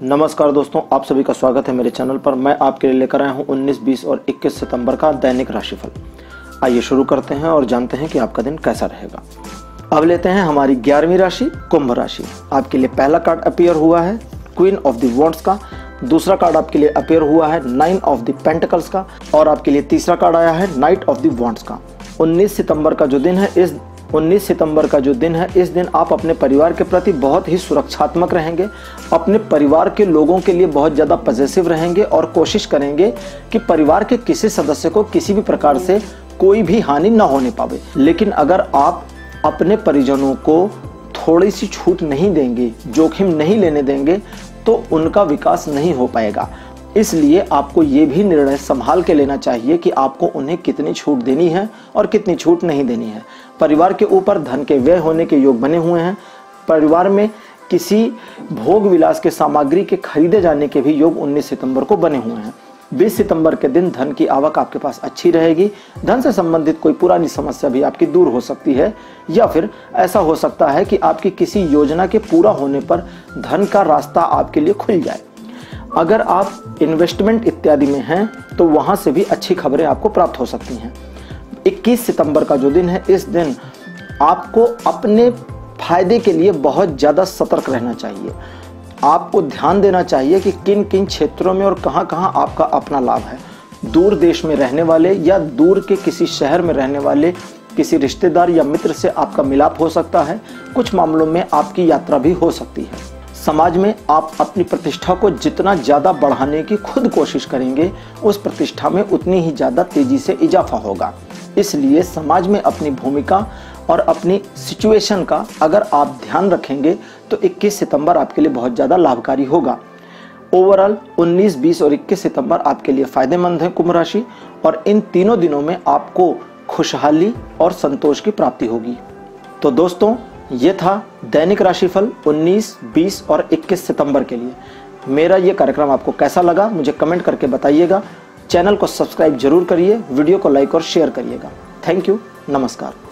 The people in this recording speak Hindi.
नमस्कार दोस्तों, आप सभी का स्वागत है मेरे चैनल पर। मैं आपके लिए लेकर आया हूं 19, 20 और 21 सितंबर का दैनिक राशिफल। आइए शुरू करते हैं और जानते हैं कि आपका दिन कैसा रहेगा। अब लेते हैं हमारी 11वीं राशि कुंभ राशि। आपके लिए पहला कार्ड अपीयर हुआ है क्वीन ऑफ द वॉन्ड्स का, दूसरा कार्ड आपके लिए अपीयर हुआ है 9 ऑफ द पेंटिकल्स का और आपके लिए तीसरा कार्ड आया है नाइट ऑफ द वॉन्ड्स का। 19 सितंबर का जो दिन है इस दिन आप अपने परिवार के प्रति बहुत ही सुरक्षात्मक रहेंगे, अपने परिवार के लोगों के लिए बहुत ज़्यादा पॉजिटिव रहेंगे और कोशिश करेंगे कि परिवार के किसी सदस्य को किसी भी प्रकार से कोई भी हानि न होने पावे। लेकिन अगर आप अपने परिजनों को थोड़ी सी छूट नहीं देंगे, जोखिम नहीं लेने देंगे, तो उनका विकास नहीं हो पाएगा। इसलिए आपको ये भी निर्णय संभाल के लेना चाहिए कि आपको उन्हें कितनी छूट देनी है और कितनी छूट नहीं देनी है। परिवार के ऊपर धन के व्यय होने के योग बने हुए हैं। परिवार में किसी भोग विलास के सामग्री के खरीदे जाने के भी योग 19 सितंबर को बने हुए हैं। 20 सितंबर के दिन धन की आवक आपके पास अच्छी रहेगी। धन से संबंधित कोई पुरानी समस्या भी आपकी दूर हो सकती है, या फिर ऐसा हो सकता है कि आपकी किसी योजना के पूरा होने पर धन का रास्ता आपके लिए खुल जाए। अगर आप इन्वेस्टमेंट इत्यादि में हैं तो वहां से भी अच्छी खबरें आपको प्राप्त हो सकती हैं। 21 सितंबर का जो दिन है, इस दिन आपको अपने फायदे के लिए बहुत ज़्यादा सतर्क रहना चाहिए। आपको ध्यान देना चाहिए कि किन किन क्षेत्रों में और कहां कहां आपका अपना लाभ है। दूर देश में रहने वाले या दूर के किसी शहर में रहने वाले किसी रिश्तेदार या मित्र से आपका मिलाप हो सकता है। कुछ मामलों में आपकी यात्रा भी हो सकती है। समाज में आप अपनी प्रतिष्ठा को जितना ज़्यादा बढ़ाने की खुद कोशिश करेंगे, उस प्रतिष्ठा में उतनी ही ज़्यादा तेज़ी से इजाफा होगा। इसलिए समाज में अपनी भूमिका और अपनी सिचुएशन का अगर आप ध्यान रखेंगे तो 21 सितंबर आपके लिए बहुत ज़्यादा लाभकारी होगा। ओवरऑल 19, 20 और 21 सितंबर आपके लिए फ़ायदेमंद है कुंभ राशि, और इन तीनों दिनों में आपको खुशहाली और संतोष की प्राप्ति होगी। तो दोस्तों, ये था दैनिक राशिफल 19, 20 और 21 सितंबर के लिए। मेरा ये कार्यक्रम आपको कैसा लगा मुझे कमेंट करके बताइएगा। चैनल को सब्सक्राइब जरूर करिए, वीडियो को लाइक और शेयर करिएगा। थैंक यू, नमस्कार।